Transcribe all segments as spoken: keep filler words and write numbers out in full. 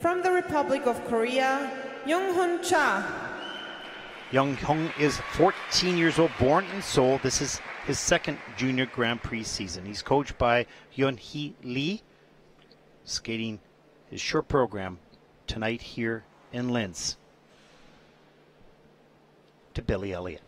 From the Republic of Korea, Younghyun Cha. Younghyun is fourteen years old, born in Seoul. This is his second junior Grand Prix season. He's coached by Yeon-hee Lee, skating his short program tonight here in Linz. To Billy Elliott.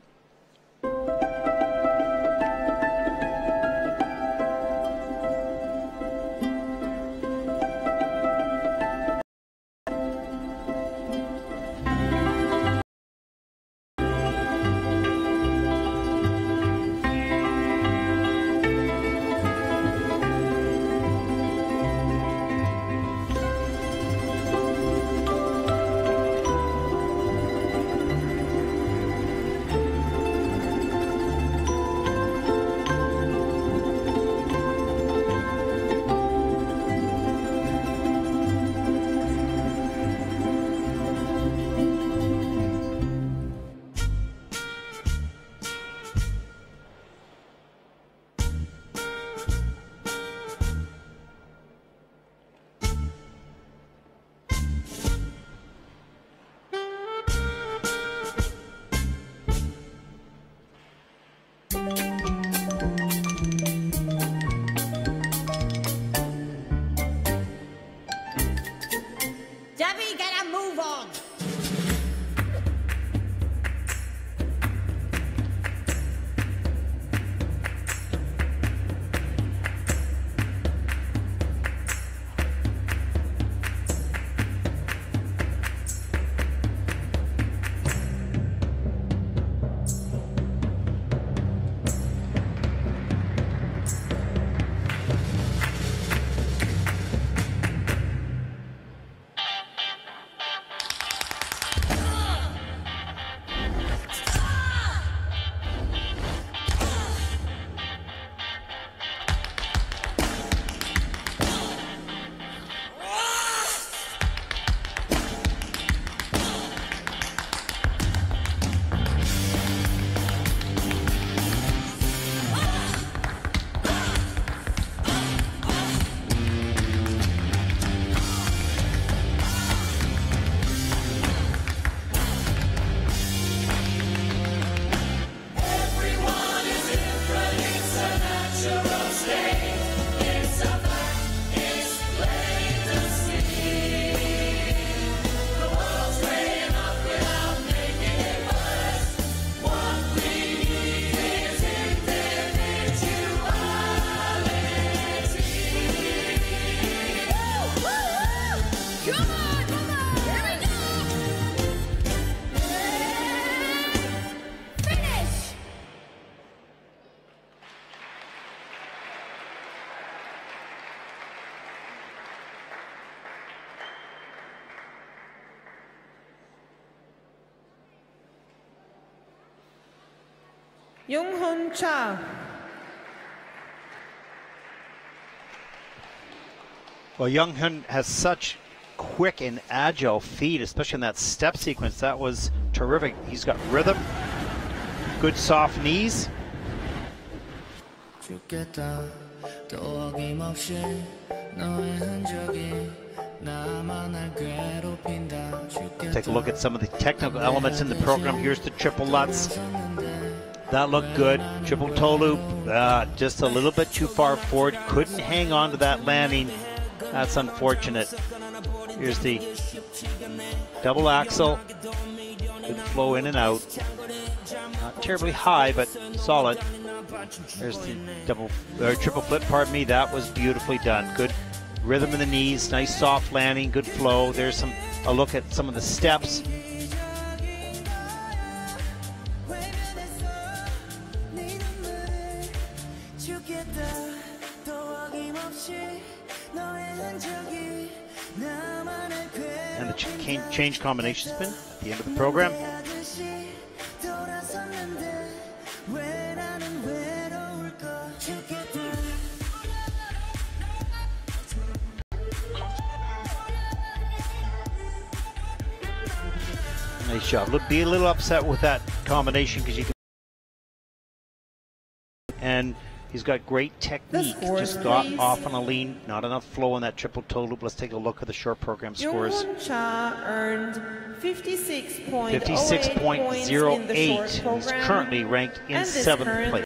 Younghyun Cha. Well, Younghyun has such quick and agile feet, especially in that step sequence. That was terrific. He's got rhythm, good soft knees. Take a look at some of the technical elements in the program. Here's the triple Lutz. That looked good. Triple toe loop, uh, just a little bit too far forward. Couldn't hang on to that landing. That's unfortunate. Here's the double axel. Good flow in and out. Not terribly high, but solid. There's the double, or triple flip, pardon me. That was beautifully done. Good rhythm in the knees, nice soft landing, good flow. There's some a look at some of the steps. And the ch change combination spin at the end of the program. Nice job. Be a little upset with that combination because you can, and He's got great technique. scores, Just got please. off on a lean, not enough flow in that triple toe loop. Let's take a look at the short program scores. Younghyun Cha earned fifty-six point fifty-six point oh eight oh points in the eight. short He's program. currently ranked in and is seventh currently place.